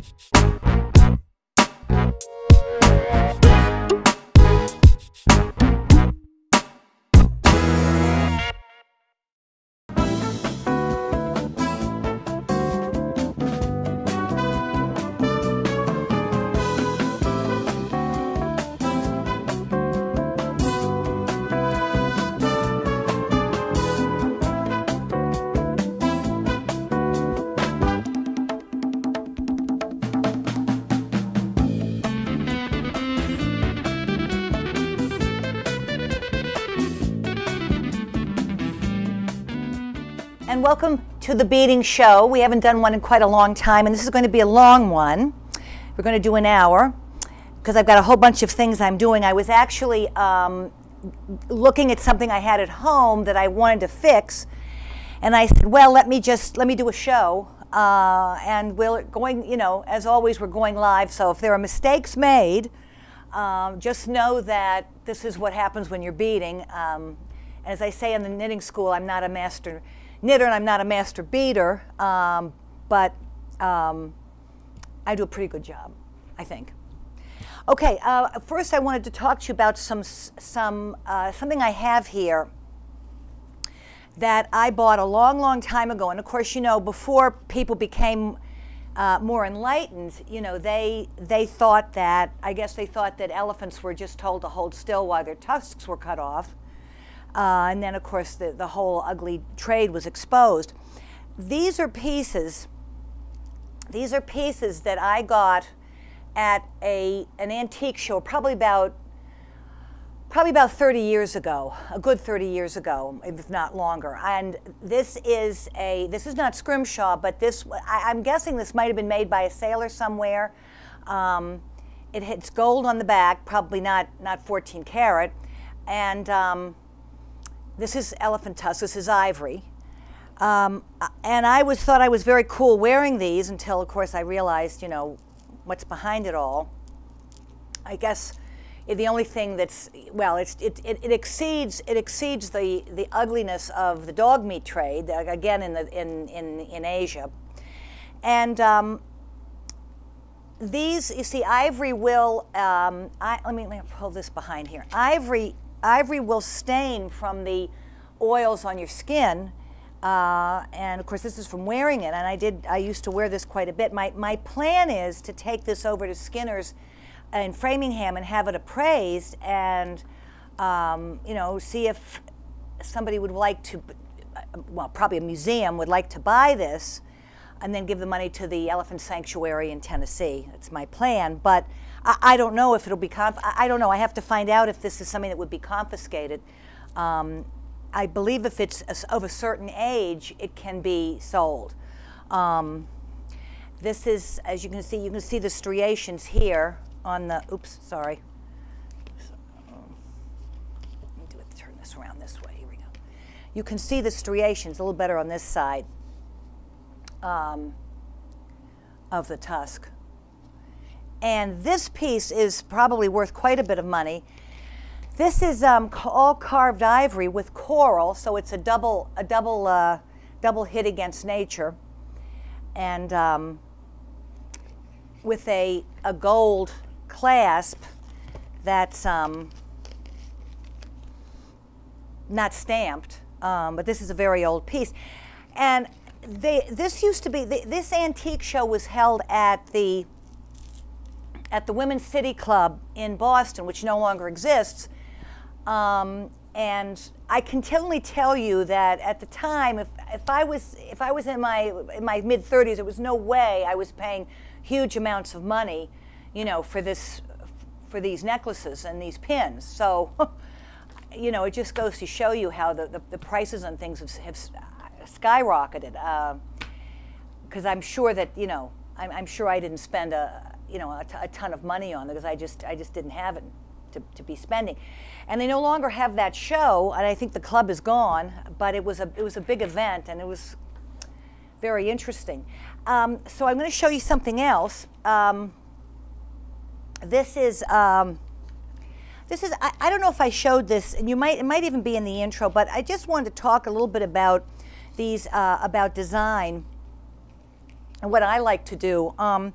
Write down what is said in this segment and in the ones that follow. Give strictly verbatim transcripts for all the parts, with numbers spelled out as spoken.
And welcome to the beading show. We haven't done one in quite a long time, and this is going to be a long one. We're going to do an hour because I've got a whole bunch of things I'm doing. I was actually um, looking at something I had at home that I wanted to fix, and I said, well, let me just let me do a show. Uh, and we're going, you know, as always, we're going live. So if there are mistakes made, um, just know that this is what happens when you're beading. Um, as I say in the knitting school, I'm not a master knitter and I'm not a master beater, um, but um, I do a pretty good job, I think. Okay, uh, first I wanted to talk to you about some, some, uh, something I have here that I bought a long, long time ago. And of course, you know, before people became uh, more enlightened, you know, they, they thought that, I guess they thought that elephants were just told to hold still while their tusks were cut off. Uh, and then, of course, the, the whole ugly trade was exposed. These are pieces, these are pieces that I got at a, an antique show probably about, probably about thirty years ago, a good thirty years ago, if not longer. And this is a, this is not scrimshaw, but this, I, I'm guessing this might have been made by a sailor somewhere. Um, it, it's gold on the back, probably not, not fourteen karat. And um, this is elephant tusk, this is ivory. Um, and I was thought I was very cool wearing these until, of course, I realized, you know, what's behind it all. I guess the only thing that's, well, it's, it, it, it exceeds, it exceeds the, the ugliness of the dog meat trade, again, in, the, in, in, in Asia. And um, these, you see, ivory will, um, I, let, me, let me pull this behind here. Ivory Ivory will stain from the oils on your skin, uh, and of course this is from wearing it. And I did. I used to wear this quite a bit. My my plan is to take this over to Skinner's in Framingham and have it appraised, and um, you know, see if somebody would like to, well, probably a museum would like to buy this, and then give the money to the Elephant Sanctuary in Tennessee. That's my plan, but I, I don't know if it'll be, conf I don't know, I have to find out if this is something that would be confiscated. Um, I believe if it's of a certain age, it can be sold. Um, this is, as you can see, you can see the striations here on the, oops, sorry. So, um, let me do it, turn this around this way, here we go. You can see the striations a little better on this side um, of the tusk. And this piece is probably worth quite a bit of money. This is um, all carved ivory with coral, so it's a double, a double, uh, double hit against nature, and um, with a a gold clasp that's um, not stamped, um, but this is a very old piece. And they, this used to be, the, this antique show was held at the at the Women's City Club in Boston, which no longer exists. Um, and I can only tell you that at the time, if, if I was if I was in my in my mid thirties, there was no way I was paying huge amounts of money, you know, for this for these necklaces and these pins. So, you know, it just goes to show you how the the, the prices on things have, have skyrocketed. Because uh, I'm sure that you know, I'm, I'm sure I didn't spend a you know a, t a ton of money on it because I just I just didn't have it to, to be spending. And they no longer have that show, and I think the club is gone, but it was a, it was a big event, and it was very interesting. Um, so I'm going to show you something else. Um, this is, um, this is I, I don't know if I showed this, and you might, it might even be in the intro, but I just wanted to talk a little bit about these, uh, about design and what I like to do. Um,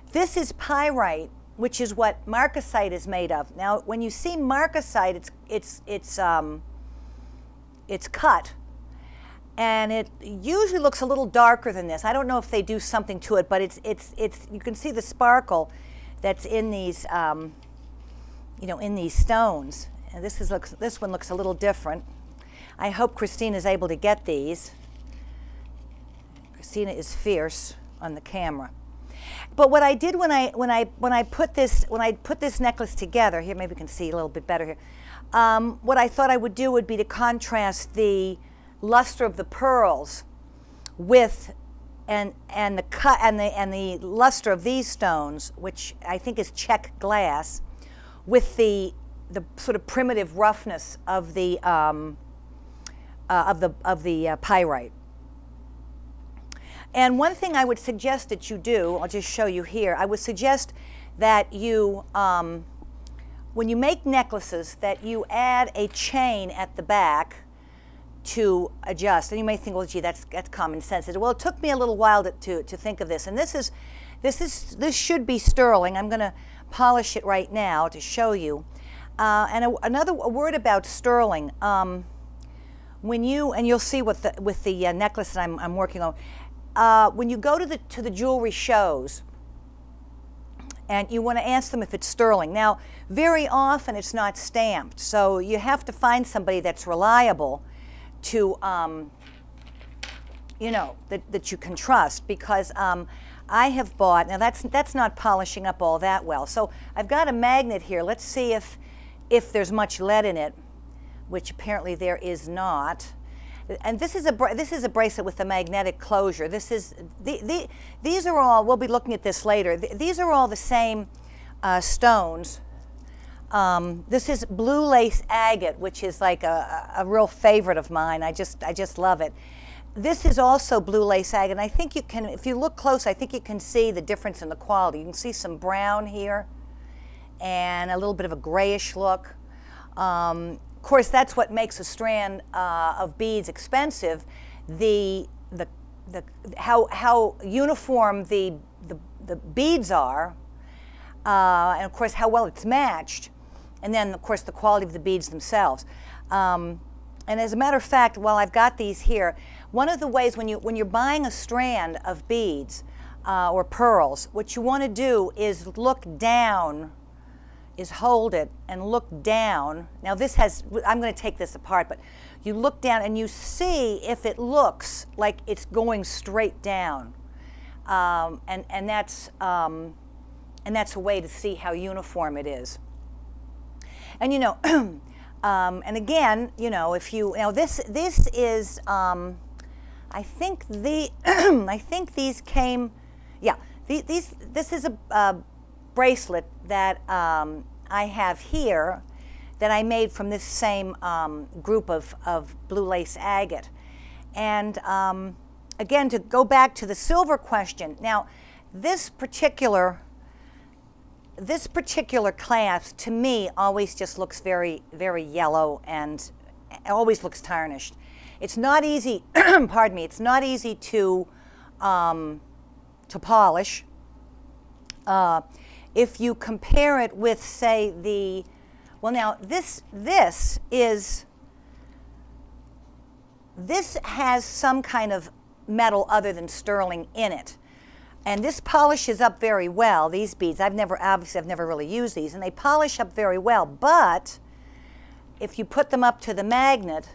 This is pyrite, which is what marcasite is made of. Now, when you see marcasite, it's it's it's um, it's cut, and it usually looks a little darker than this. I don't know if they do something to it, but it's it's it's. You can see the sparkle that's in these, um, you know, in these stones. And this is looks. This one looks a little different. I hope Christina is able to get these. Christina is fierce on the camera. But what I did when I when I when I put this when I put this necklace together here, maybe we can see a little bit better here. Um, what I thought I would do would be to contrast the luster of the pearls with and and the cut and the and the luster of these stones, which I think is check glass, with the the sort of primitive roughness of the um, uh, of the of the uh, pyrite. And one thing I would suggest that you do, I'll just show you here, I would suggest that you, um, when you make necklaces, that you add a chain at the back to adjust. And you may think, well, gee, that's, that's common sense. Well, it took me a little while to, to, to think of this. And this is, this is, this should be sterling. I'm going to polish it right now to show you. Uh, and a, another a word about sterling. Um, when you, and you'll see what the, with the uh, necklace that I'm, I'm working on, Uh, when you go to the to the jewelry shows and you want to ask them if it's sterling. Now, very often it's not stamped, so you have to find somebody that's reliable to, um, you know, that, that you can trust, because um, I have bought, now that's, that's not polishing up all that well. So I've got a magnet here. Let's see if, if there's much lead in it, which apparently there is not. And this is a this is a bracelet with a magnetic closure. This is the, the these are all. We'll be looking at this later. Th these are all the same uh, stones. Um, this is blue lace agate, which is like a, a real favorite of mine. I just I just love it. This is also blue lace agate. And I think you can, if you look close, I think you can see the difference in the quality. You can see some brown here, and a little bit of a grayish look. Um, Of course, that's what makes a strand uh, of beads expensive. The the the how how uniform the the, the beads are, uh, and of course how well it's matched, and then of course the quality of the beads themselves. Um, and as a matter of fact, while I've got these here, one of the ways when you when you're buying a strand of beads uh, or pearls, what you want to do is look down. Is hold it and look down. Now this has, I'm going to take this apart, but you look down and you see if it looks like it's going straight down. Um, and, and, that's, um, and that's a way to see how uniform it is. And you know, um, and again, you know, if you, now this, this is, um, I think the, I think these came, yeah, these, these this is a, uh, bracelet that um, I have here that I made from this same um, group of, of blue lace agate. And um, again, to go back to the silver question, now this particular, this particular clasp to me always just looks very, very yellow and always looks tarnished. It's not easy, pardon me, it's not easy to, um, to polish. Uh, If you compare it with, say, the, well now, this, this is, this has some kind of metal other than sterling in it. And this polishes up very well, these beads. I've never, obviously I've never really used these, and they polish up very well. But if you put them up to the magnet,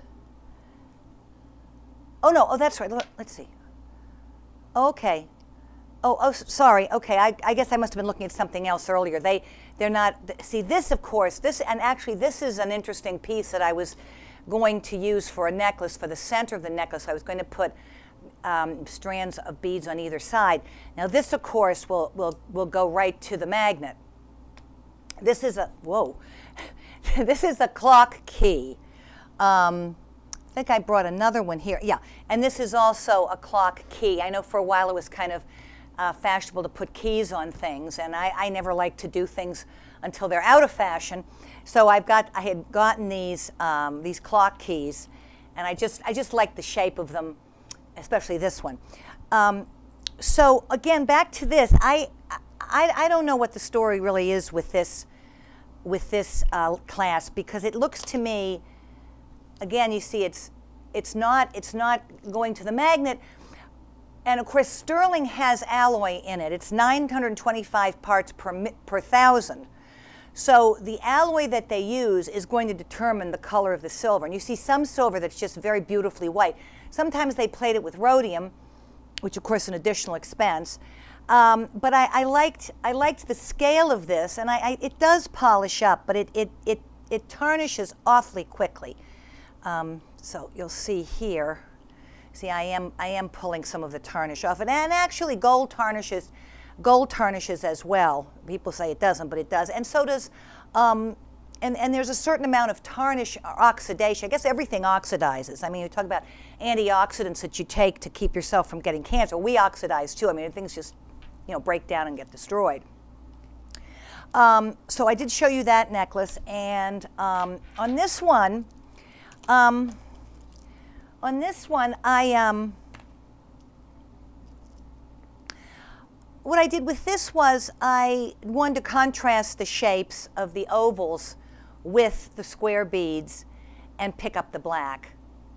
oh no, oh that's right, let's see. Okay. Oh, oh, sorry. Okay, I, I guess I must have been looking at something else earlier. They, they're not. See, this, of course, this, and actually, this is an interesting piece that I was going to use for a necklace. For the center of the necklace, I was going to put um, strands of beads on either side. Now, this, of course, will will will go right to the magnet. This is a whoa. This is a clock key. Um, I think I brought another one here. Yeah, and this is also a clock key. I know for a while it was kind of Uh, fashionable to put keys on things, and I, I never like to do things until they're out of fashion. So I've got, I had gotten these um, these clock keys, and I just I just like the shape of them, especially this one. Um, so again, back to this, I I, I don't know what the story really is with this, with this uh, class, because it looks to me, again, you see it's, it's not, it's not going to the magnet. And of course, sterling has alloy in it. It's nine hundred twenty-five parts per, per thousand. So the alloy that they use is going to determine the color of the silver. And you see some silver that's just very beautifully white. Sometimes they plate it with rhodium, which of course is an additional expense. Um, but I, I liked I liked the scale of this, and I, I, it does polish up, but it it it, it tarnishes awfully quickly. Um, so you'll see here. See, I am I am pulling some of the tarnish off, and, and actually gold tarnishes, gold tarnishes as well. People say it doesn't, but it does, and so does. Um, and and there's a certain amount of tarnish or oxidation. I guess everything oxidizes. I mean, you talk about antioxidants that you take to keep yourself from getting cancer. We oxidize too. I mean, things just, you know, break down and get destroyed. Um, so I did show you that necklace, and um, on this one. Um, On this one, I um, what I did with this was I wanted to contrast the shapes of the ovals with the square beads and pick up the black.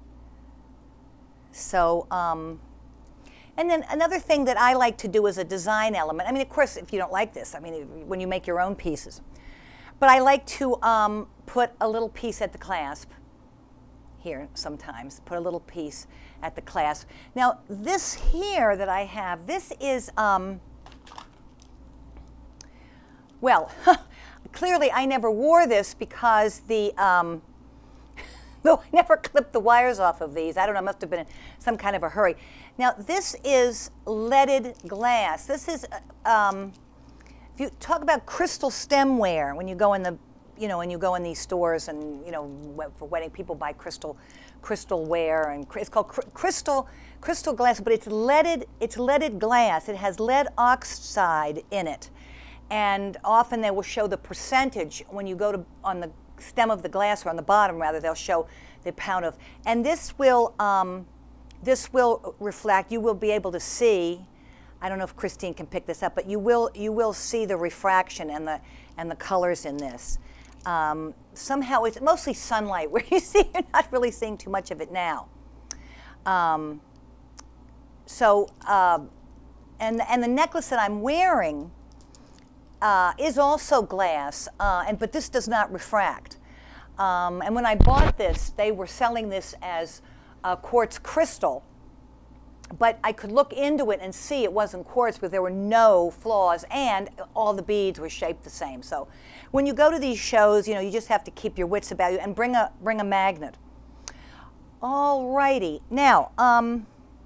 So, um, and then another thing that I like to do as a design element, I mean, of course, if you don't like this, I mean, when you make your own pieces, but I like to um, put a little piece at the clasp. Here sometimes, put a little piece at the clasp. Now this here that I have, this is, um, well, clearly I never wore this because the, um, though I never clipped the wires off of these. I don't know, must have been in some kind of a hurry. Now this is leaded glass. This is, um, if you talk about crystal stemware, when you go in the you know, when you go in these stores and, you know, for wedding, people buy crystal, crystal ware, and it's called cr crystal, crystal glass, but it's leaded, it's leaded glass. It has lead oxide in it. And often they will show the percentage when you go to, on the stem of the glass, or on the bottom rather, they'll show the amount of, and this will, um, this will reflect, you will be able to see, I don't know if Christine can pick this up, but you will, you will see the refraction and the, and the colors in this. Um, somehow it's mostly sunlight where you see, you're not really seeing too much of it now. Um, so, uh, and, and the necklace that I'm wearing uh, is also glass, uh, and, but this does not refract. Um, and when I bought this, they were selling this as uh, quartz crystal. But I could look into it and see it wasn't quartz, but there were no flaws, and all the beads were shaped the same. So when you go to these shows, you know, you just have to keep your wits about you and bring a, bring a magnet. All righty. Now, um,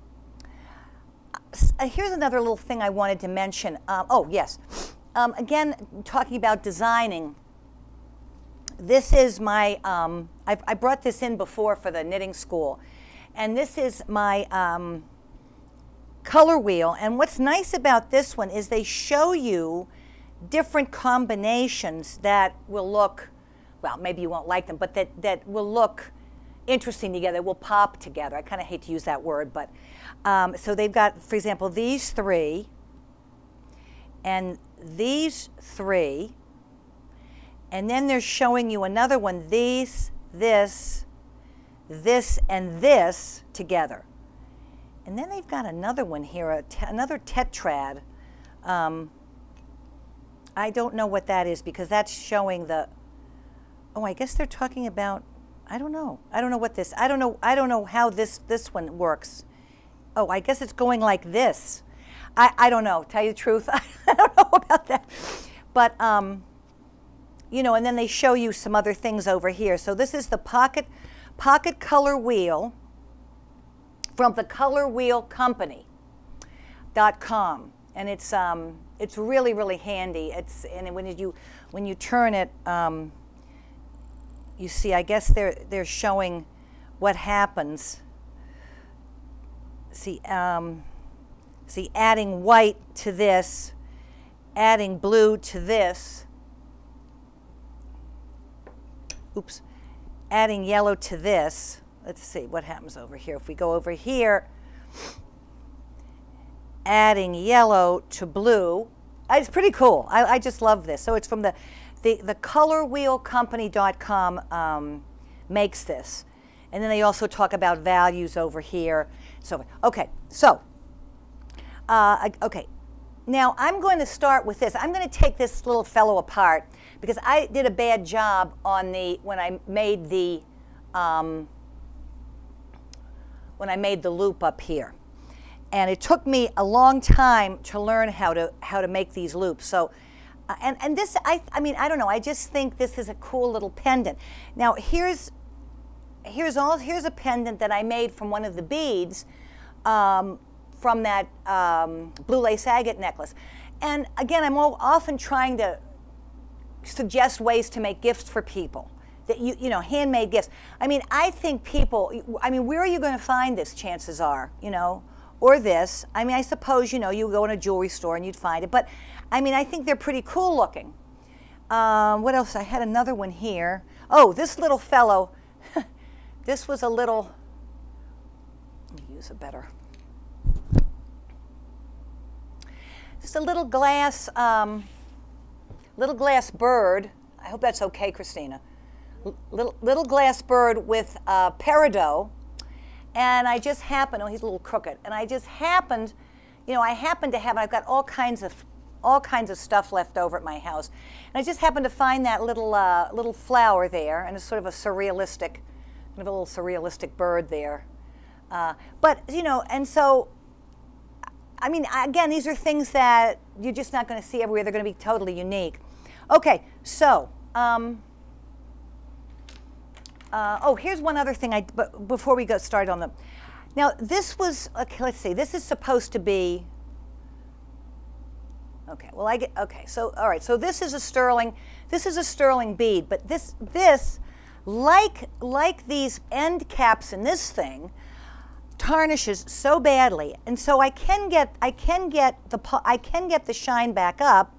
here's another little thing I wanted to mention. Um, oh, yes. Um, again, talking about designing. This is my, um, I've, I brought this in before for the knitting school. And this is my um, color wheel. And what's nice about this one is they show you different combinations that will look, well, maybe you won't like them, but that, that will look interesting together, will pop together. I kind of hate to use that word, but um, so they've got, for example, these three and these three, and then they're showing you another one, these, this, this, and this together. And then they've got another one here, a te another tetrad. Um, I don't know what that is because that's showing the, oh, I guess they're talking about, I don't know. I don't know what this, I don't know, I don't know how this, this one works. Oh, I guess it's going like this. I, I don't know, tell you the truth, I don't know about that. But, um, you know, and then they show you some other things over here. So this is the pocket, pocket color wheel from the color wheel company dot com. And it's, um, it's really, really handy. It's, and when you, when you turn it, um, you see, I guess they're, they're showing what happens. See, um, see, adding white to this, adding blue to this, oops, adding yellow to this. Let's see what happens over here. If we go over here, adding yellow to blue, It's pretty cool. I, I just love this. So it's from the, the, the color wheel company dot com um, makes this. And then they also talk about values over here. So, okay, so, uh, okay. Now I'm going to start with this. I'm going to take this little fellow apart because I did a bad job on the, when I made the, um, when I made the loop up here. And it took me a long time to learn how to how to make these loops. So, uh, and and this I I mean I don't know. I just think this is a cool little pendant. Now here's here's all here's a pendant that I made from one of the beads um, from that um, blue lace agate necklace. And again, I'm all, often trying to suggest ways to make gifts for people. That you you know handmade gifts. I mean I think people. I mean where are you going to find this? Chances are you know. Or this. I mean, I suppose, you know, you go in a jewelry store and you'd find it. But, I mean, I think they're pretty cool looking. Um, what else? I had another one here. Oh, this little fellow. This was a little, let me use a better. Just a little glass, um, little glass bird. I hope that's okay, Christina. L little, little glass bird with uh, peridot. And I just happened, oh, he's a little crooked. And I just happened, you know, I happened to have, I've got all kinds of, all kinds of stuff left over at my house. And I just happened to find that little, uh, little flower there, and it's sort of a surrealistic, kind of a little surrealistic bird there. Uh, but, you know, and so, I mean, again, these are things that you're just not going to see everywhere. They're going to be totally unique. Okay, so, um, Uh, oh, here's one other thing. I but before we go started on the, now this was okay. Let's see. This is supposed to be. Okay. Well, I get okay. So all right. So this is a sterling. This is a sterling bead. But this this, like like these end caps in this thing, tarnishes so badly, and so I can get I can get the I can get the shine back up.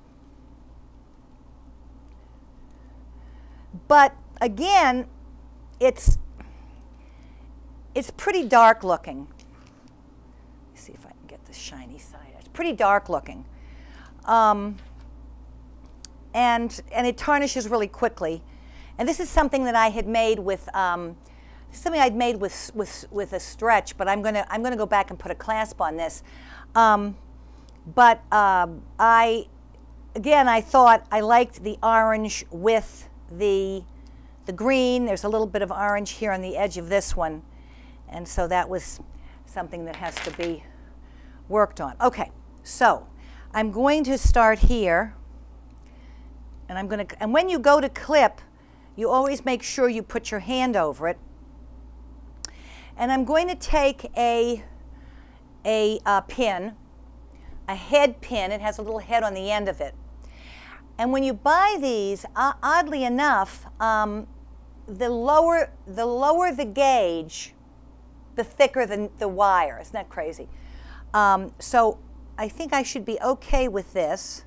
But again. It's it's pretty dark looking. Let's see if I can get the shiny side. It's pretty dark looking, um, and and it tarnishes really quickly. And this is something that I had made with um, something I'd made with with with a stretch. But I'm gonna I'm gonna go back and put a clasp on this. Um, but um, I again I thought I liked the orange with the the green. There's a little bit of orange here on the edge of this one, and so that was something that has to be worked on. Okay, so I'm going to start here, and I'm going to, and when you go to clip, you always make sure you put your hand over it. And I'm going to take a a uh, pin, a head pin. It has a little head on the end of it. And when you buy these, uh, oddly enough, um, the lower the lower the gauge, the thicker the, the wire. Isn't that crazy? Um, so I think I should be okay with this.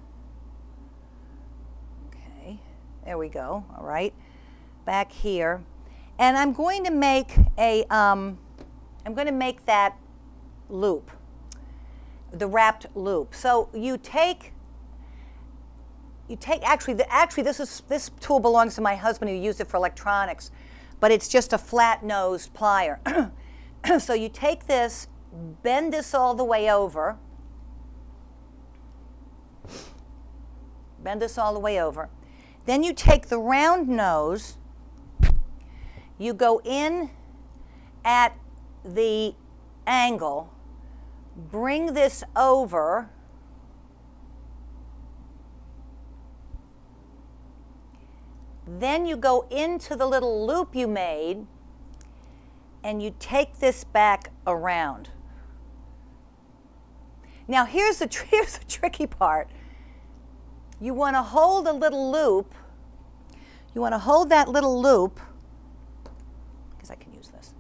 Okay, there we go. All right, back here, and I'm going to make a um, I'm going to make that loop, the wrapped loop. So you take. You take, actually, the, actually this, is, this tool belongs to my husband who used it for electronics, but it's just a flat-nosed plier. So you take this, bend this all the way over, bend this all the way over. Then you take the round nose, you go in at the angle, bring this over, then you go into the little loop you made, and you take this back around. Now here's the, tr here's the tricky part. You want to hold a little loop. You want to hold that little loop, because I can use this.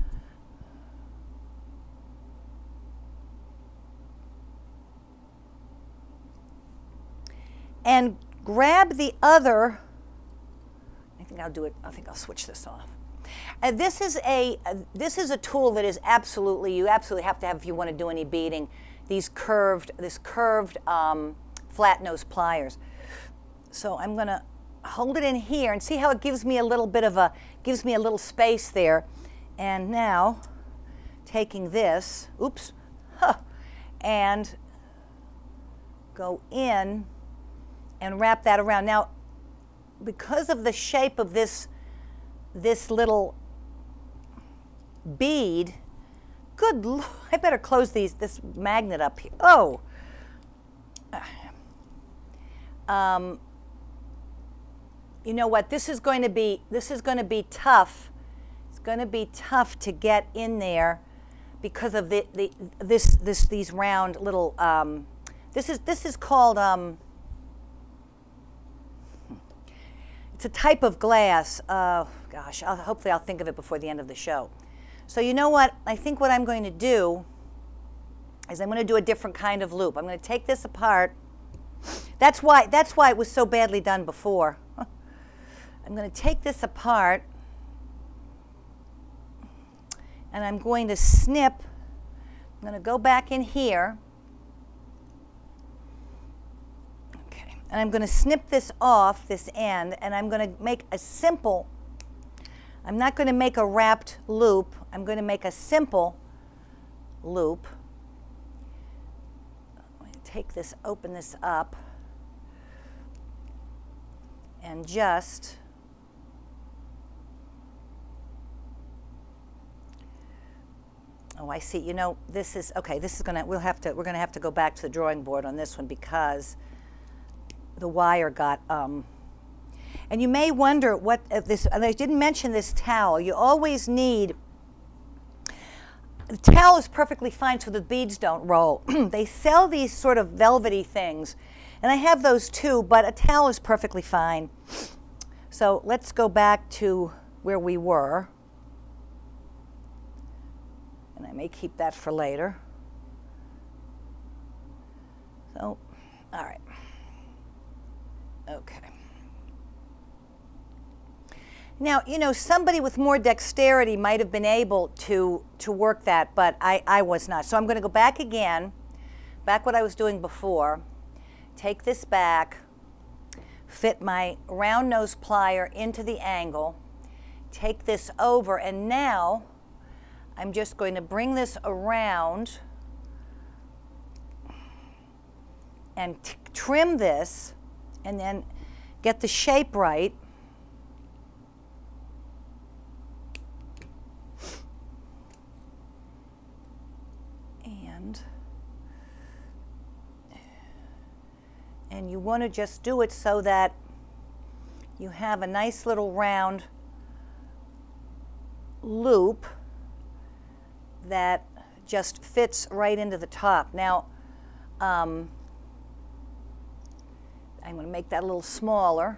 And grab the other, I think I'll do it, I think I'll switch this off. Uh, this is a uh, this is a tool that is absolutely, you absolutely have to have if you want to do any beading. These curved, this curved um, flat nose pliers. So I'm going to hold it in here and see how it gives me a little bit of a, gives me a little space there. And now taking this, oops, huh, and go in and wrap that around. Now, because of the shape of this, this little bead, good Lord, I better close these, this magnet up here. Oh, um, you know what? This is going to be, this is going to be tough. It's going to be tough to get in there because of the, the this this these round little. Um, this is this is called. Um, it's a type of glass. Uh, gosh, I'll, hopefully I'll think of it before the end of the show. So you know what? I think what I'm going to do is I'm going to do a different kind of loop. I'm going to take this apart. That's why that's why it was so badly done before. I'm going to take this apart and I'm going to snip. I'm going to go back in here. Okay. And I'm going to snip this off, this end, and I'm going to make a simple, I'm not going to make a wrapped loop. I'm going to make a simple loop. I'm going to take this, open this up, and just oh, I see. You know, this is okay. This is gonna. We'll have to. We're gonna have to go back to the drawing board on this one because the wire got. Um, and you may wonder what if this. And I didn't mention this towel. You always need. The towel is perfectly fine so the beads don't roll. They sell these sort of velvety things, and I have those too. But a towel is perfectly fine. So let's go back to where we were. And I may keep that for later. So, all right. Okay. Now, you know, somebody with more dexterity might have been able to, to work that, but I, I was not. So I'm going to go back again, back what I was doing before, take this back, fit my round nose plier into the angle, take this over, and now I'm just going to bring this around and t trim this and then get the shape right. And, and you want to just do it so that you have a nice little round loop that just fits right into the top. Now, um, I'm going to make that a little smaller.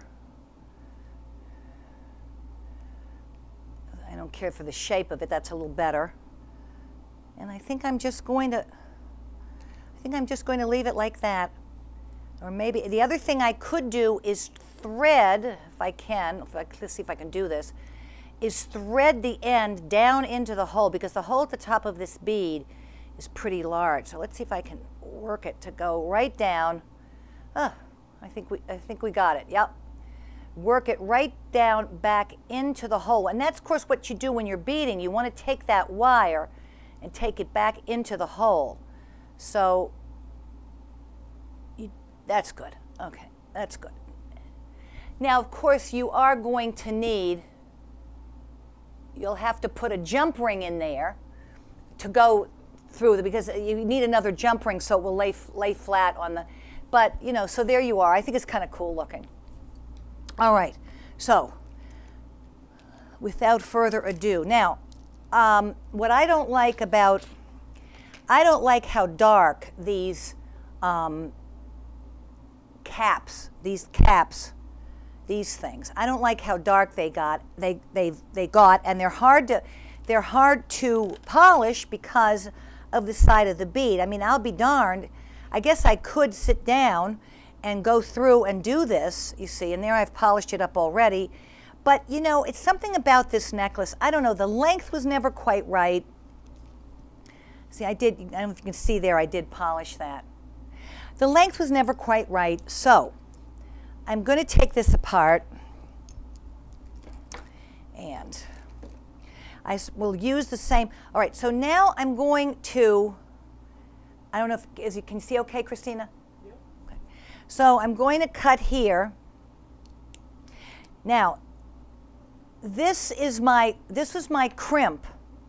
I don't care for the shape of it, that's a little better. And I think I'm just going to, I think I'm just going to leave it like that. Or maybe, the other thing I could do is thread, if I can, if I, let's see if I can do this, is thread the end down into the hole because the hole at the top of this bead is pretty large. So let's see if I can work it to go right down. Oh, I think we, I think we got it. Yep. Work it right down back into the hole. And that's, of course, what you do when you're beading. You want to take that wire and take it back into the hole. So you, that's good. Okay, that's good. Now, of course, you are going to need, you'll have to put a jump ring in there to go through the, because you need another jump ring so it will lay, lay flat on the, but, you know, so there you are. I think it's kind of cool looking. All right, so without further ado, now, um, what I don't like about, I don't like how dark these um, caps, these caps, these things. I don't like how dark they got, they, they, they got, and they're hard to, they're hard to polish because of the side of the bead. I mean, I'll be darned. I guess I could sit down and go through and do this, you see, and there I've polished it up already. But, you know, it's something about this necklace. I don't know, the length was never quite right. See, I did, I don't know if you can see there, I did polish that. the length was never quite right, so I'm going to take this apart, and I will use the same. All right, so now I'm going to, I don't know if, as you can see okay, Christina? Yep. Okay. So I'm going to cut here. Now, this is my, this was my crimp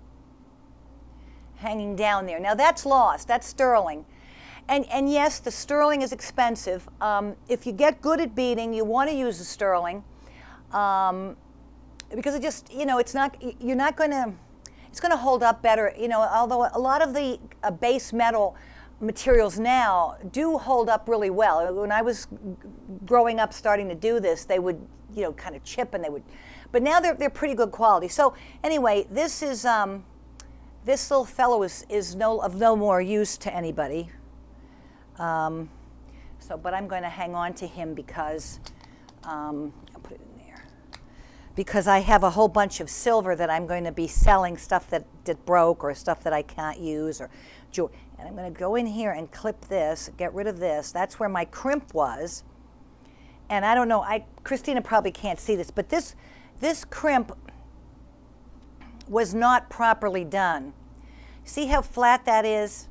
hanging down there. Now that's lost, that's sterling. And, and yes, the sterling is expensive. Um, if you get good at beading, you want to use the sterling. Um, because it just, you know, it's not, you're not going to, it's going to hold up better, you know, although a lot of the uh, base metal materials now do hold up really well. When I was growing up starting to do this, they would, you know, kind of chip and they would, but now they're, they're pretty good quality. So anyway, this is, um, this little fellow is, is no, of no more use to anybody. Um, so, but I'm going to hang on to him because, um, I'll put it in there, because I have a whole bunch of silver that I'm going to be selling, stuff that, that broke or stuff that I can't use, or jewelry. And I'm going to go in here and clip this, get rid of this. That's where my crimp was. And I don't know, I, Christina probably can't see this, but this, this crimp was not properly done. See how flat that is?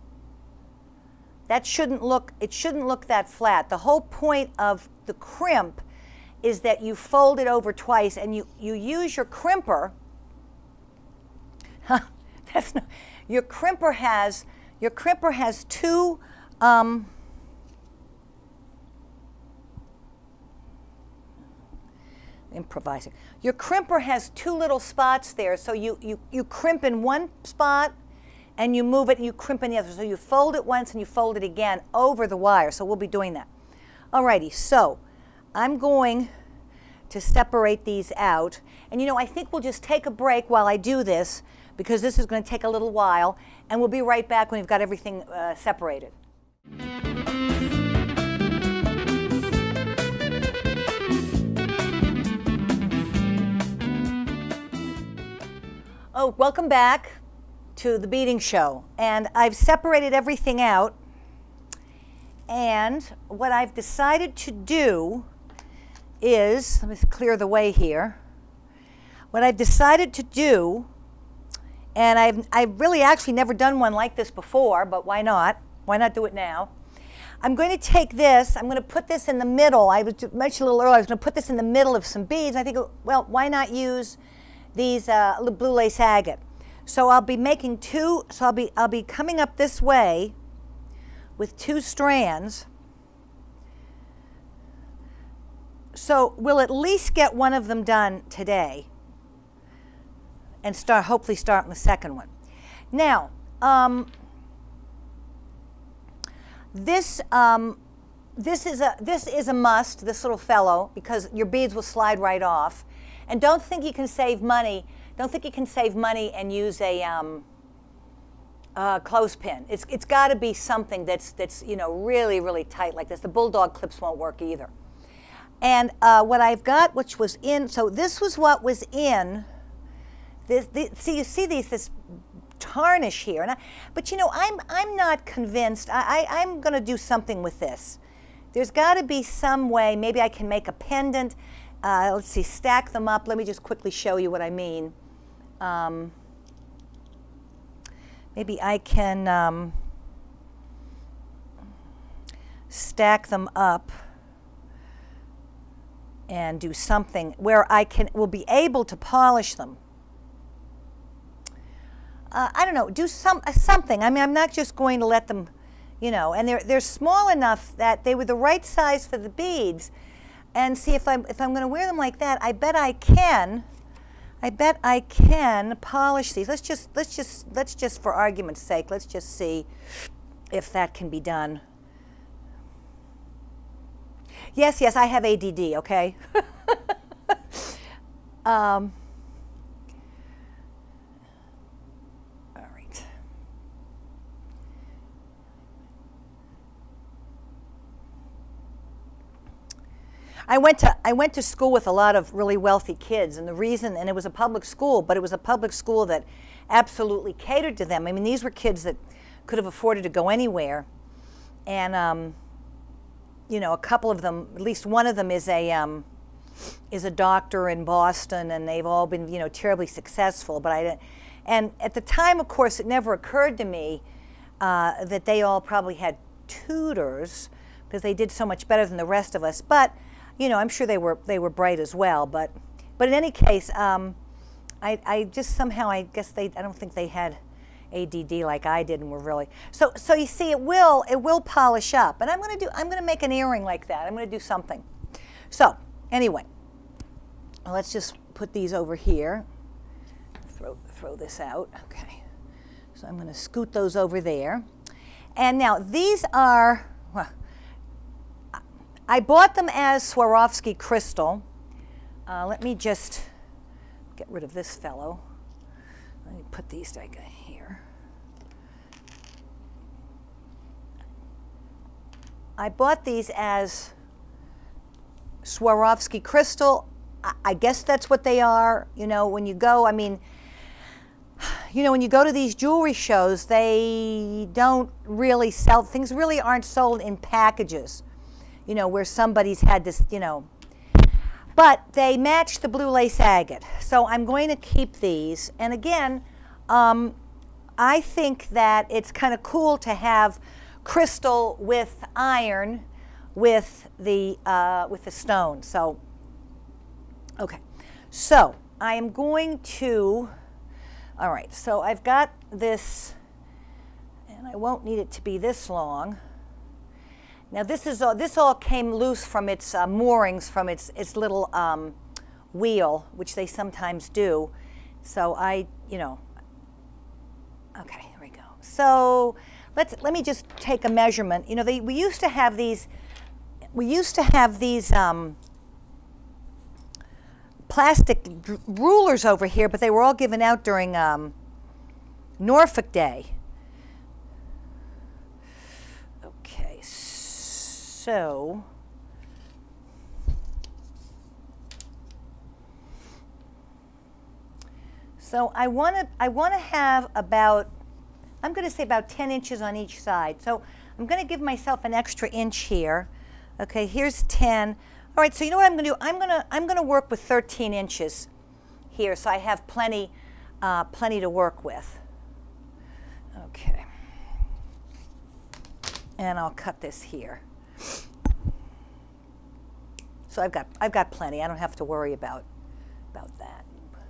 That shouldn't look, it shouldn't look that flat. The whole point of the crimp is that you fold it over twice and you, you use your crimper. That's not, your crimper has, your crimper has two, um, improvising. Your crimper has two little spots there, so you, you, you crimp in one spot and you move it and you crimp in the other. So you fold it once and you fold it again over the wire. So we'll be doing that. Alrighty, so I'm going to separate these out. And you know, I think we'll just take a break while I do this because this is going to take a little while, and we'll be right back when we've got everything uh, separated. Oh, welcome back to the beading show. And I've separated everything out. And what I've decided to do is, let me clear the way here. What I've decided to do, and I've, I've really actually never done one like this before, but why not? Why not do it now? I'm going to take this, I'm going to put this in the middle. I was mentioned a little earlier, I was going to put this in the middle of some beads. I think, well, why not use these uh, blue lace agate? So I'll be making two, so I'll be, I'll be coming up this way with two strands. So we'll at least get one of them done today and start, hopefully start on the second one. Now, um, this, um, this, is a, this is a must, this little fellow, because your beads will slide right off. And don't think you can save money. Don't think you can save money and use a um, uh, clothespin. It's, it's got to be something that's, that's you know, really, really tight like this. The bulldog clips won't work either. And uh, what I've got, which was in, so this was what was in, this, this, see, you see these, this tarnish here. And I, but you know, I'm, I'm not convinced. I, I, I'm going to do something with this. There's got to be some way, maybe I can make a pendant. Uh, let's see, stack them up. Let me just quickly show you what I mean. Um, maybe I can um, stack them up and do something where I can will be able to polish them. Uh, I don't know, do some uh, something. I mean, I'm not just going to let them, you know, and they're they're small enough that they were the right size for the beads. And see, if I'm if I'm going to wear them like that, I bet I can. I bet I can polish these. Let's just let's just let's just for argument's sake, let's just see if that can be done. Yes, yes, I have A D D, okay? um, all right. I went to I went to school with a lot of really wealthy kids, and the reason, and it was a public school, but it was a public school that absolutely catered to them. I mean, these were kids that could have afforded to go anywhere. and um, you know, a couple of them, at least one of them is a um, is a doctor in Boston, and they've all been, you know, terribly successful. But I, and at the time, of course, it never occurred to me uh, that they all probably had tutors, because they did so much better than the rest of us. But you know, I'm sure they were they were bright as well. But but in any case, um, I I just somehow I guess they I don't think they had A D D like I did, and were really so so you see, it will it will polish up, and I'm gonna do I'm gonna make an earring like that. I'm gonna do something. So anyway, let's just put these over here. Throw throw this out. Okay. So I'm gonna scoot those over there. And now these are, well, I bought them as Swarovski crystal. Uh, let me just get rid of this fellow. Let me put these like here. I bought these as Swarovski crystal. I, I guess that's what they are. You know, when you go, I mean, you know, when you go to these jewelry shows, they don't really sell, things really aren't sold in packages, you know, where somebody's had this, you know. But they match the blue lace agate. So I'm going to keep these. And again, um, I think that it's kind of cool to have crystal with iron with the, uh, with the stone. So, okay. So I am going to, all right, so I've got this, and I won't need it to be this long. Now this is all, this all came loose from its uh, moorings, from its its little um, wheel, which they sometimes do. So I, you know, okay, here we go. So let's let me just take a measurement. You know, they, we used to have these, we used to have these um, plastic rulers over here, but they were all given out during um, Norfolk Day. Okay, so so I want to I want to have about, I'm going to say about ten inches on each side. So I'm going to give myself an extra inch here. Okay, here's ten. All right, so you know what I'm going to do? I'm going to I'm going to work with thirteen inches here, so I have plenty uh, plenty to work with. Okay, and I'll cut this here. So I've got I've got plenty. I don't have to worry about about that.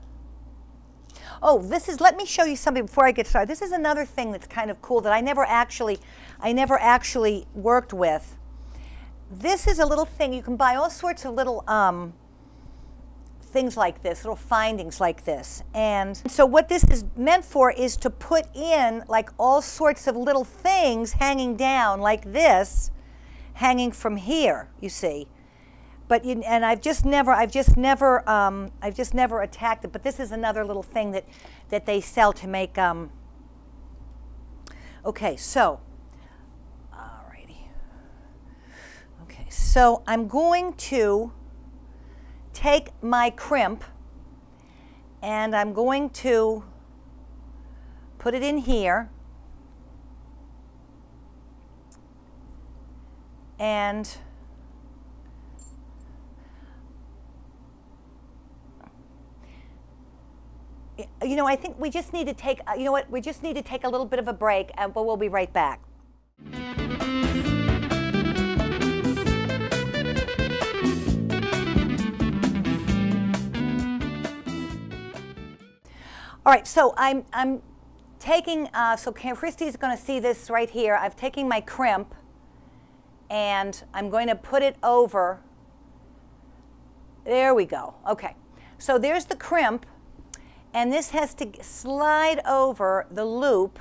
Oh, this is, let me show you something before I get started. This is another thing that's kind of cool that I never actually I never actually worked with. This is a little thing. You can buy all sorts of little um, things like this, little findings like this. And so what this is meant for is to put in like all sorts of little things hanging down like this, hanging from here, you see. But you, and I've just never, I've just never, um, I've just never attacked it. But this is another little thing that that they sell to make. Um, okay, so. So I'm going to take my crimp and I'm going to put it in here, and you know, I think we just need to take, you know what, we just need to take a little bit of a break, and but we'll be right back. All right, so I'm, I'm taking, uh, so Christy's going to see this right here. I've taken my crimp and I'm going to put it over. There we go. Okay, so there's the crimp, and this has to slide over the loop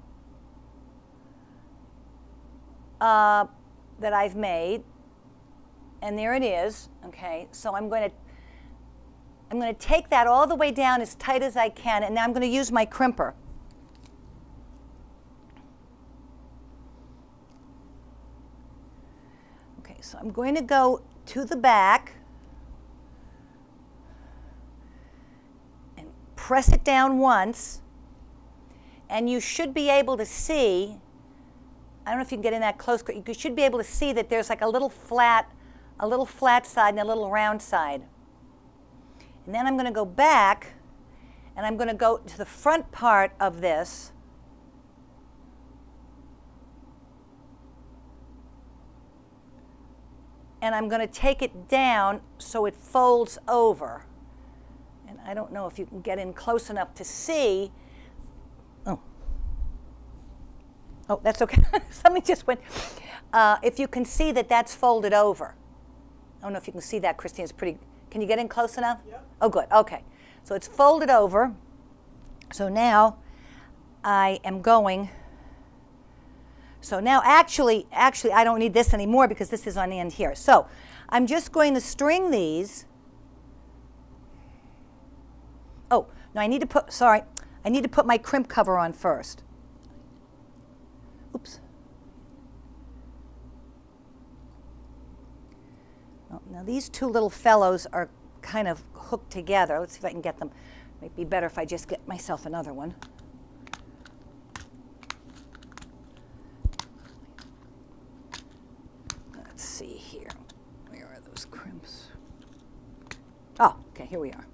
uh, that I've made, and there it is. Okay, so I'm going to I'm going to take that all the way down as tight as I can, and now I'm going to use my crimper. Okay, so I'm going to go to the back and press it down once, and you should be able to see I don't know if you can get in that close. You should be able to see that there's like a little flat, a little flat side and a little round side. And then I'm going to go back, and I'm going to go to the front part of this. And I'm going to take it down so it folds over. And I don't know if you can get in close enough to see. Oh, oh, that's okay. Something just went. Uh, if you can see that that's folded over. I don't know if you can see that, Christine. It's pretty. Can you get in close enough? Yeah. Oh, good. Okay. So it's folded over. So now I am going. So now actually, actually, I don't need this anymore because this is on the end here. So I'm just going to string these. Oh, no, I need to put, sorry, I need to put my crimp cover on first. Oops. Oh, now these two little fellows are kind of hooked together. Let's see if I can get them. Might be better if I just get myself another one. Let's see here. Where are those crimps? Oh, okay, here we are.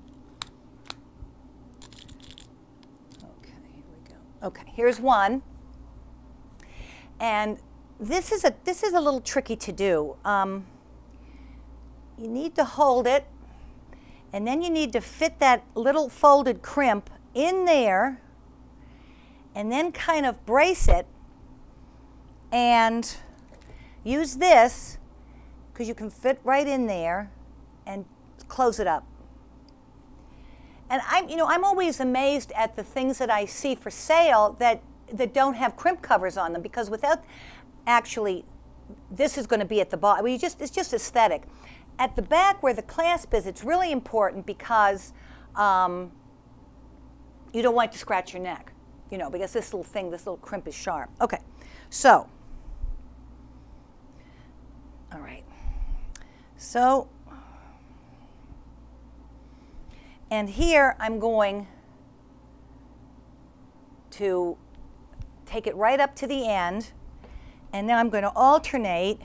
Okay, here we go. Okay, here's one. And this is a this is a little tricky to do. Um, you need to hold it, and then you need to fit that little folded crimp in there, and then kind of brace it, and use this, because you can fit right in there, and close it up. And I'm, you know, I'm always amazed at the things that I see for sale that, that don't have crimp covers on them, because without actually, this is going to be at the bottom. Well, you just, it's just aesthetic. At the back where the clasp is, it's really important because um, you don't want it to scratch your neck, you know, because this little thing, this little crimp is sharp. Okay, so, all right. So, and here I'm going to take it right up to the end, and now I'm going to alternate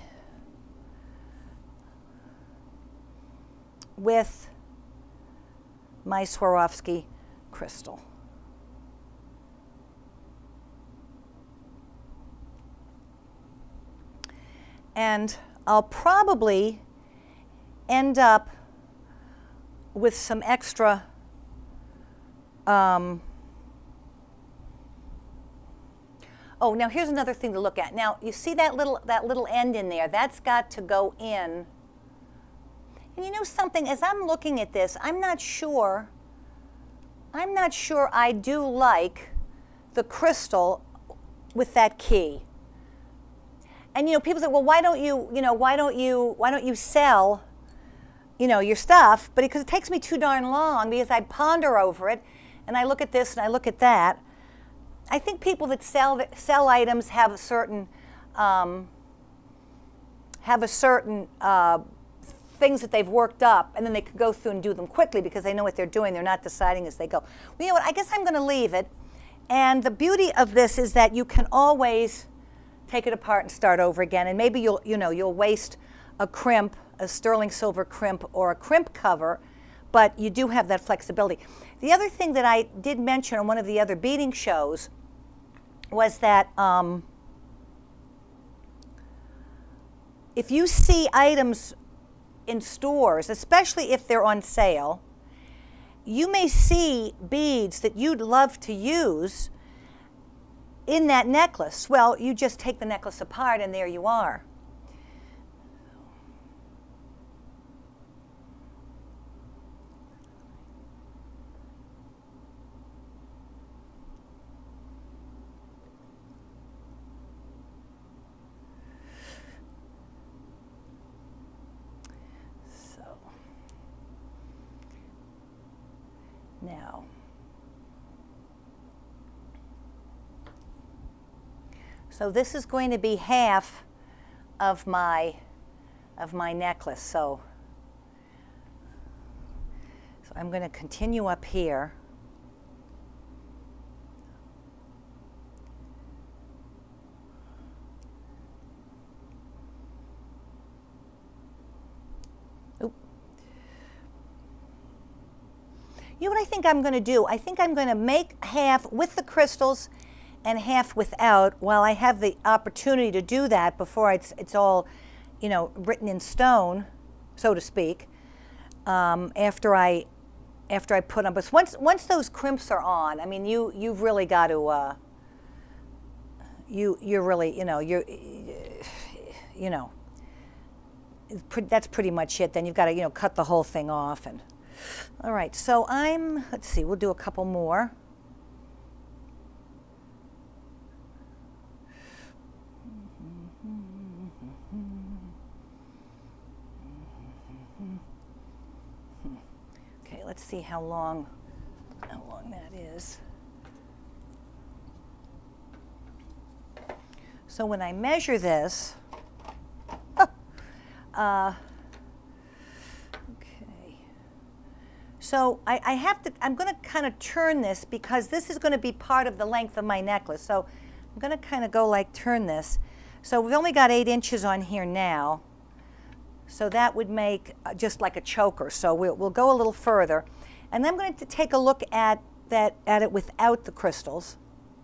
with my Swarovski crystal. And I'll probably end up with some extra um, oh, now here's another thing to look at. Now you see that little that little end in there, that's got to go in. And you know something, as I'm looking at this, I'm not sure I'm not sure I do like the crystal with that key. And you know, people say, well, why don't you, you know, why don't you why don't you sell, you know, your stuff? But because it takes me too darn long, because I ponder over it and I look at this and I look at that. I think people that sell sell items have a certain um, have a certain uh, things that they've worked up, and then they could go through and do them quickly because they know what they're doing. They're not deciding as they go. Well, you know what? I guess I'm going to leave it. And the beauty of this is that you can always take it apart and start over again. And maybe you'll you know you'll waste a crimp, a sterling silver crimp, or a crimp cover, but you do have that flexibility. The other thing that I did mention on one of the other beading shows was that um, if you see items in stores, especially if they're on sale, you may see beads that you'd love to use in that necklace. Well, you just take the necklace apart and there you are. Now, so this is going to be half of my of my necklace. So, so I'm going to continue up here. You know what I think I'm going to do? I think I'm going to make half with the crystals and half without while I have the opportunity to do that before it's, it's all, you know, written in stone, so to speak, um, after I after I put them. But once, once those crimps are on, I mean, you, you've really got to, uh, you, you're really, you know, you're, you know, that's pretty much it. Then you've got to, you know, cut the whole thing off. And all right, so I'm, let's see, we'll do a couple more. Okay, let's see how long, how long that is. So when I measure this, uh, okay. So I, I have to, I'm going to kind of turn this because this is going to be part of the length of my necklace. So I'm going to kind of go like turn this. So we've only got eight inches on here now. So that would make just like a choker. So we'll, we'll go a little further. And then I'm going to take a look at, that, at it without the crystals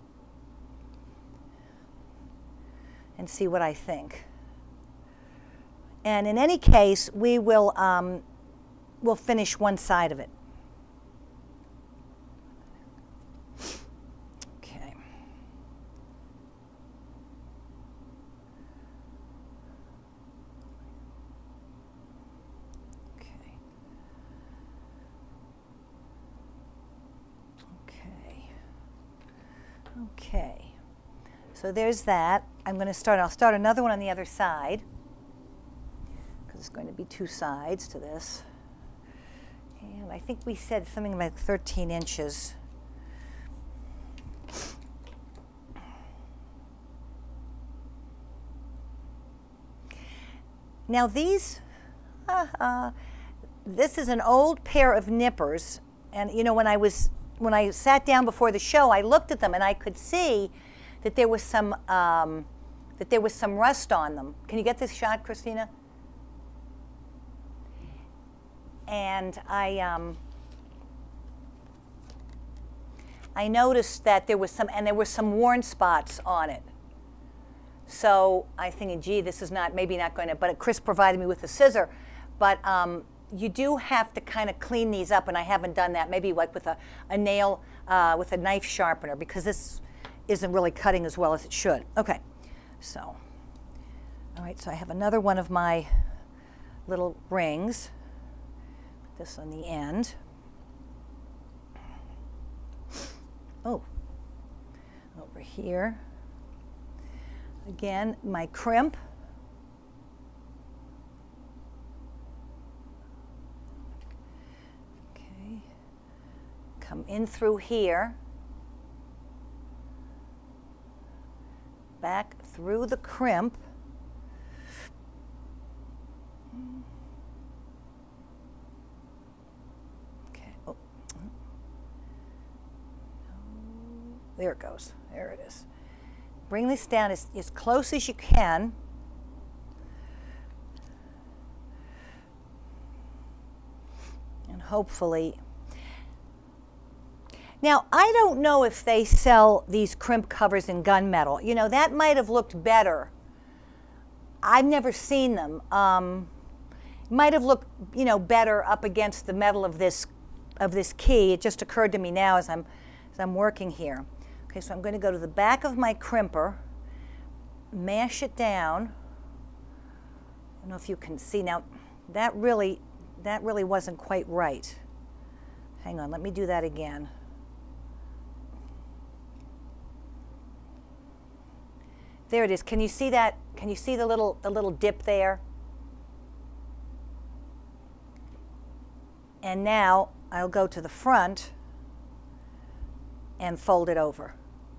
and see what I think. And in any case, we will um, we'll finish one side of it. Okay. Okay. Okay. Okay. So there's that. I'm going to start, I'll start another one on the other side. There's going to be two sides to this. And I think we said something like thirteen inches. Now these, uh, uh, this is an old pair of nippers. And you know, when I was, when I sat down before the show, I looked at them and I could see that there was some, um, that there was some rust on them. Can you get this shot, Christina? And I, um, I noticed that there was some, and there were some worn spots on it. So I thinking, gee, this is not, maybe not going to, but Chris provided me with a scissor. But um, you do have to kind of clean these up, and I haven't done that. Maybe like with a, a nail, uh, with a knife sharpener, because this isn't really cutting as well as it should. Okay, so, all right, so I have another one of my little rings. This on the end. Oh, over here. Again, my crimp. Okay. Come in through here. Back through the crimp. There it goes. There it is. Bring this down as, as close as you can. And hopefully. Now, I don't know if they sell these crimp covers in gunmetal. You know, that might have looked better. I've never seen them. Um, might have looked, you know, better up against the metal of this, of this key. It just occurred to me now as I'm, as I'm working here. Okay, so I'm going to go to the back of my crimper, mash it down. I don't know if you can see now. That really, that really wasn't quite right. Hang on, let me do that again. There it is. Can you see that? Can you see the little, the little dip there? And now I'll go to the front and fold it over.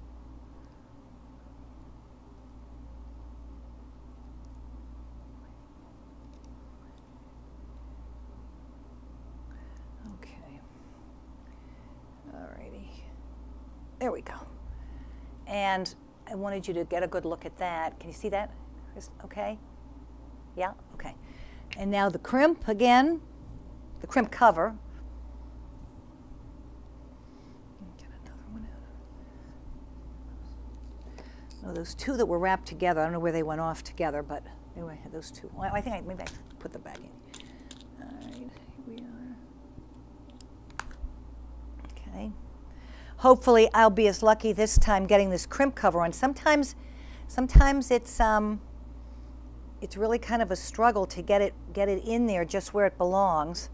There we go. And I wanted you to get a good look at that. Can you see that? Okay? Yeah? Okay. And now the crimp again, the crimp cover. Oh, those two that were wrapped together, I don't know where they went off together, but anyway, those two. Well, I think I, maybe I put them back in. All right, here we are. Okay. Hopefully I'll be as lucky this time getting this crimp cover on. Sometimes, sometimes it's um, it's really kind of a struggle to get it get it in there just where it belongs.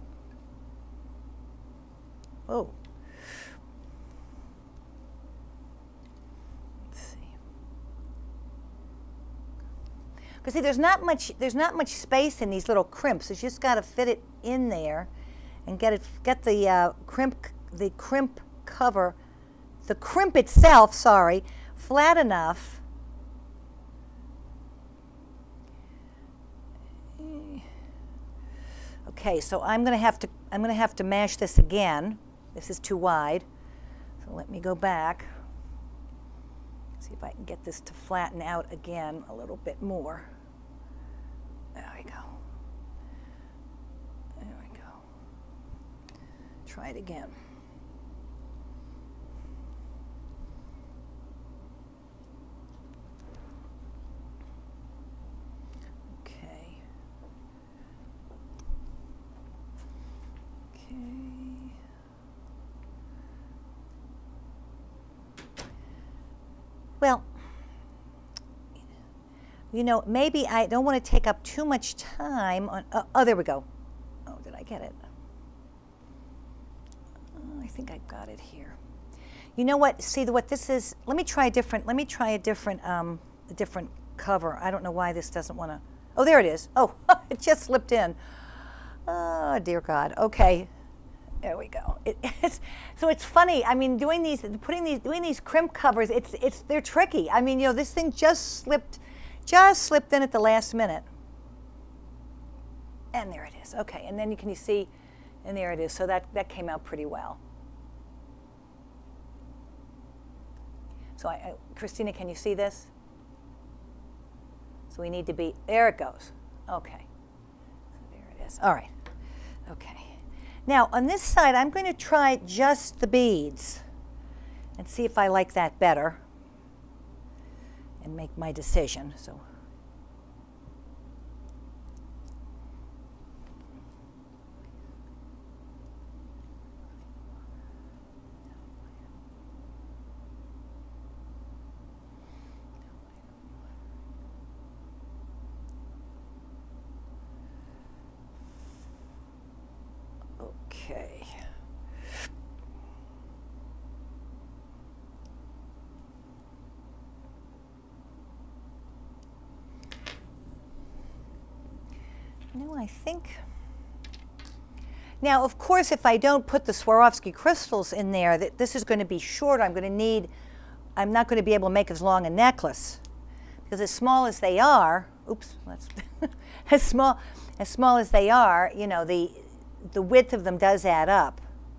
Oh. Because see, there's not much there's not much space in these little crimps. You just got to fit it in there, and get it get the uh, crimp the crimp cover, the crimp itself. Sorry, flat enough. Okay, so I'm gonna have to I'm gonna have to mash this again. This is too wide. So let me go back. See if I can get this to flatten out again a little bit more. There we go. There we go. Try it again. Okay. Okay. Well, you know, maybe I don't want to take up too much time on, uh, oh, there we go. Oh, did I get it? Oh, I think I got it here. You know what, see what this is, let me try a different, let me try a different, um, a different cover. I don't know why this doesn't want to, oh, there it is. Oh, it just slipped in. Oh, dear God, okay. There we go. It, it's, so it's funny. I mean, doing these, putting these, doing these crimp covers, it's, it's, they're tricky. I mean, you know, this thing just slipped, just slipped in at the last minute. And there it is. Okay, and then you can you see, and there it is. So that that came out pretty well. So, I, I, Christina, can you see this? So we need to be. There it goes. Okay. So there it is. All right. Okay. Now, on this side, I'm going to try just the beads and see if I like that better and make my decision. So, okay. No, I think. Now, of course, if I don't put the Swarovski crystals in there, that this is going to be short. I'm going to need, I'm not going to be able to make as long a necklace. Because as small as they are, oops, that's as small as small as they are, you know, the the width of them does add up.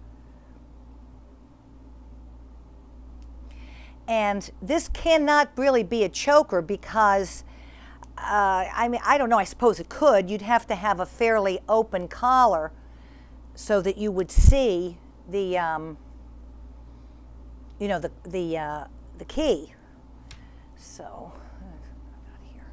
And this cannot really be a choker because Uh, I mean, I don't know, I suppose it could. You'd have to have a fairly open collar so that you would see the, um, you know, the, the, uh, the key. So, not here.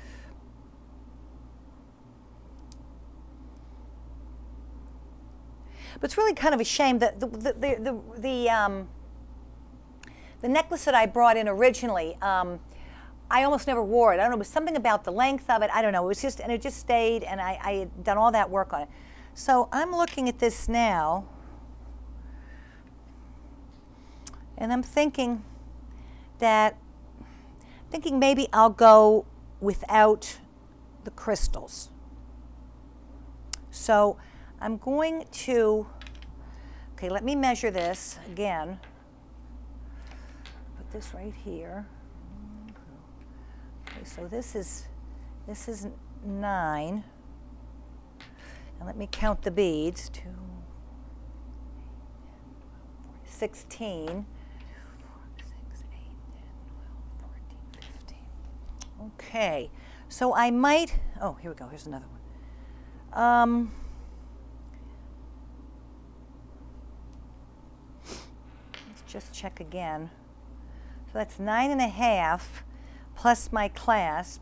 But it's really kind of a shame that the, the, the, the, the, um, the necklace that I brought in originally, um, I almost never wore it. I don't know, it was something about the length of it. I don't know, it was just, and it just stayed, and I, I had done all that work on it. So I'm looking at this now, and I'm thinking that, thinking maybe I'll go without the crystals. So I'm going to, okay, let me measure this again. Put this right here. Okay, so this is, this is nine. And let me count the beads. Two, sixteen. Six, eight, ten, twelve, fourteen, fifteen. Okay, so I might, oh, here we go, here's another one. Um, let's just check again. So that's nine and a half plus my clasp.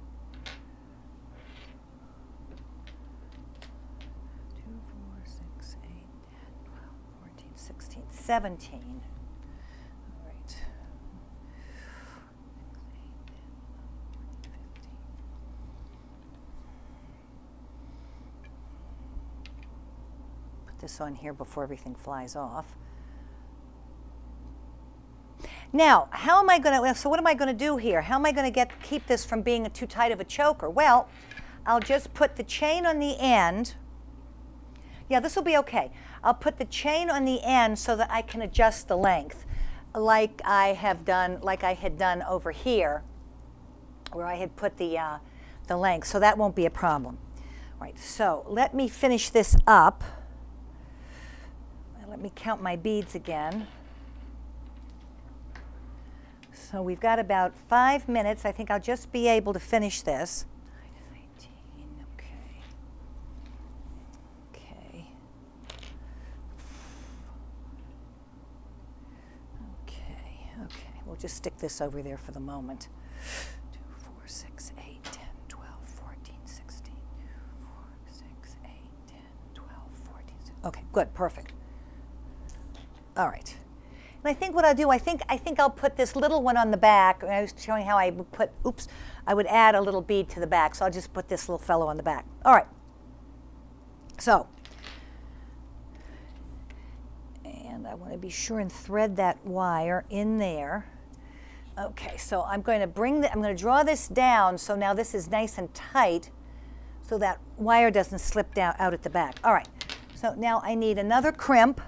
two, four, six, eight, ten, twelve, fourteen, sixteen, seventeen. All right. Put this on here before everything flies off. Now, how am I going to, so what am I going to do here? How am I going to get keep this from being a, too tight of a choker? Well, I'll just put the chain on the end. Yeah, this will be okay. I'll put the chain on the end so that I can adjust the length, like I have done, like I had done over here, where I had put the, uh, the length, so that won't be a problem. All right, so let me finish this up. Let me count my beads again. So we've got about five minutes. I think I'll just be able to finish this. eighteen, okay. Okay. Okay, okay. We'll just stick this over there for the moment. two, four, six, eight, ten, twelve, fourteen, sixteen. four, six, eight, ten, twelve, fourteen, sixteen. Okay, good, perfect. All right. And I think what I'll do, I think I think I'll put this little one on the back. I was showing how I would put, oops, I would add a little bead to the back. So I'll just put this little fellow on the back. All right. So, and I want to be sure and thread that wire in there. Okay, so I'm going to bring the, I'm going to draw this down so now this is nice and tight so that wire doesn't slip down out at the back. All right. So now I need another crimp.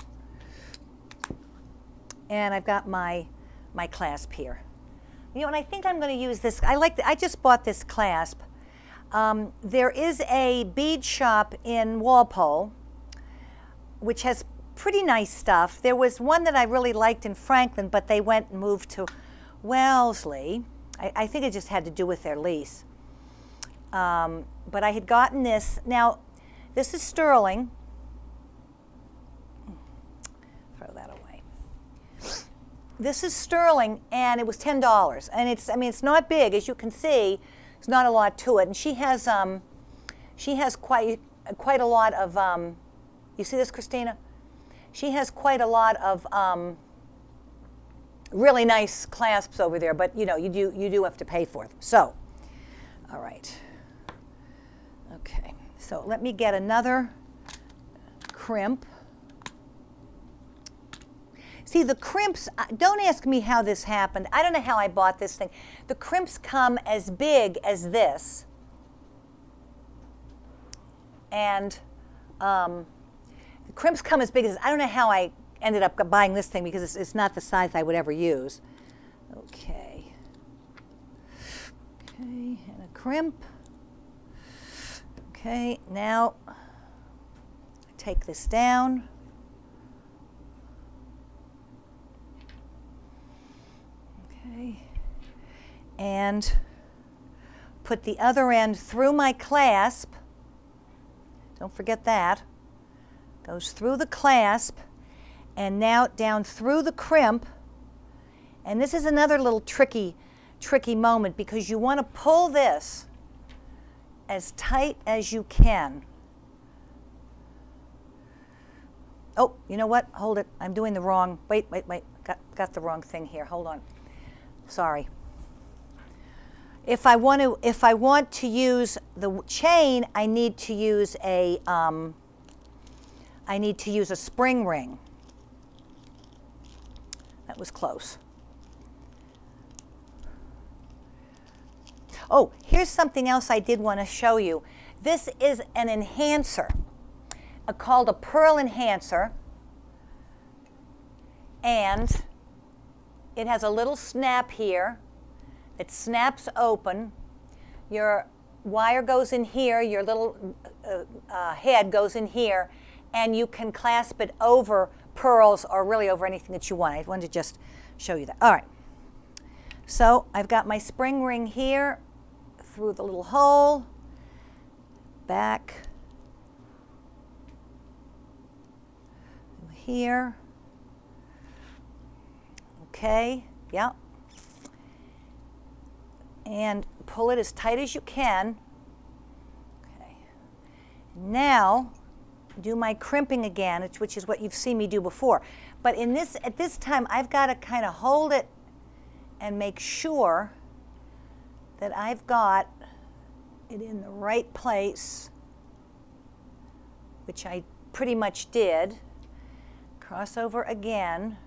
And I've got my, my clasp here. You know, and I think I'm going to use this. I like. The, I just bought this clasp. Um, there is a bead shop in Walpole, which has pretty nice stuff. There was one that I really liked in Franklin, but they went and moved to Wellesley. I, I think it just had to do with their lease. Um, but I had gotten this. Now, this is sterling. Throw that away. This is sterling, and it was ten dollars. And it's, I mean, it's not big, as you can see. There's not a lot to it. And she has, um, she has quite, quite a lot of. Um, you see this, Christina? She has quite a lot of um, really nice clasps over there. But you know, you do, you do have to pay for them. So, all right. Okay. So let me get another crimp. See, the crimps, don't ask me how this happened. I don't know how I bought this thing. The crimps come as big as this. And um, the crimps come as big as this. I don't know how I ended up buying this thing because it's, it's not the size I would ever use. Okay. Okay, and a crimp. Okay, now take this down. Okay. And put the other end through my clasp. Don't forget that. Goes through the clasp and now down through the crimp. And this is another little tricky, tricky moment because you want to pull this as tight as you can. Oh, you know what? Hold it. I'm doing the wrong. Wait, wait, wait. Got, got the wrong thing here. Hold on. Sorry. If I want to, if I want to use the chain, I need to use a, um, I need to use a spring ring. That was close. Oh, here's something else I did want to show you. This is an enhancer, uh, called a pearl enhancer, and it has a little snap here. It snaps open. Your wire goes in here, your little uh, uh, head goes in here, and you can clasp it over pearls or really over anything that you want. I wanted to just show you that. All right. So I've got my spring ring here through the little hole, back here. Okay. Yeah. And pull it as tight as you can. Okay. Now, do my crimping again, which is what you've seen me do before. But in this, at this time, I've got to kind of hold it and make sure that I've got it in the right place, which I pretty much did. Cross over again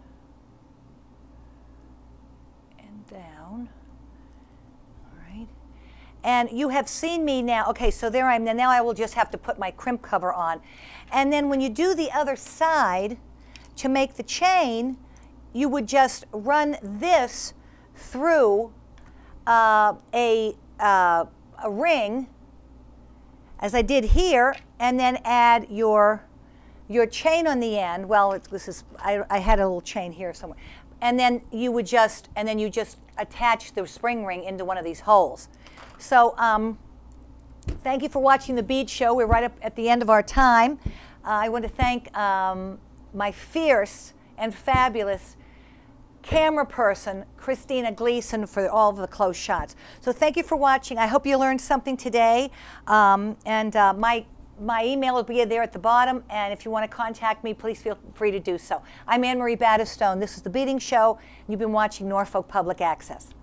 and down. All right. And you have seen me now. Okay, so there I am. Now I will just have to put my crimp cover on. And then when you do the other side, to make the chain, you would just run this through uh, a, uh, a ring, as I did here, and then add your your chain on the end. Well, it's, this is I, I had a little chain here somewhere, and then you would just and then you just attach the spring ring into one of these holes. So um, thank you for watching the bead show. We're right up at the end of our time. Uh, I want to thank um, my fierce and fabulous camera person, Christina Gleason, for all of the close shots. So thank you for watching. I hope you learned something today. Um, and uh, my, my email will be there at the bottom. And if you want to contact me, please feel free to do so. I'm Anne Marie Battistone. This is The Beading Show. And you've been watching Norfolk Public Access.